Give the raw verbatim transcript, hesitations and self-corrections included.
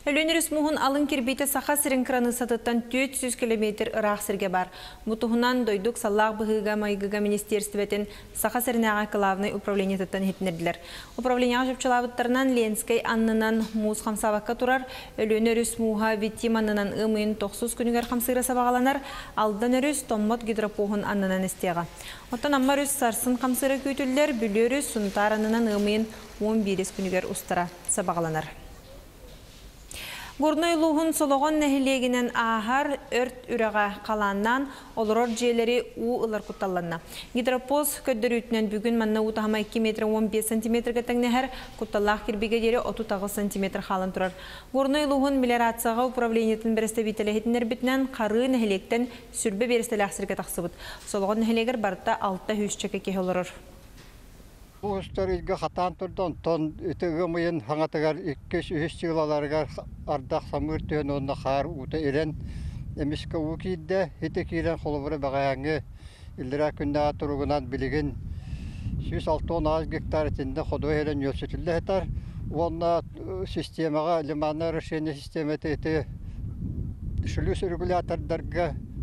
Өлөнеріс мұғын алын кербейті сақа сірінкраны сатыттан төрт жүз километр ырақ сірге бар. Бұтығынан дойдық саллақ бұғыға майғыға министерстветін сақа сірінеға кылавны управление тұттан хетінерділер. Управление жөпчылабыттарынан Ленскай аннынан мұз қамсабаққа тұрар, өлөнеріс мұға виттим аннынан ұмыйын тоқсыз күнігер қамсыйра сабағаланар, алдан өріс томмот гидропоғын аннынан істеға. Оттан аммар өз сарсын қамсыйра көйтілдер, бүлі сунтар аннынан ұмыйын он бир күнігер ұстара сабағаланар. Горной луғын солоғын нәхілегінен ағар өрт үреға қаланнан олырор жерлері у ұлар құтталанна. Гидропоз көддірүтінен бүгін манна ұтағыма екі метр он бес сантиметр кәтің нәхір құтталақ кербеге дері отыз тоғыз сантиметр қалын тұрар. Горной луғын мелиорацияға управлениетін бірісті бітелі бітінен қары нәхілектен сүрбе берістелі ақсырға тақсыбыд. Солоғын нәхілегер барытта алтта хүш чеке ке олырыр. Уустарыга хатан турдан тон үтөгө мыйын хаңатыгар иккеш үһүс жылаларга ардак самыр төн онна хар ута эрен эмиске укидде хите кирен холобура багаяңы илдера күндө туругунан билигин жүз алтын аз гектар тинде ходо эрен йөлсөтүлдө хетар онна системага лиманна решение систематы эти шлюз регулятордарга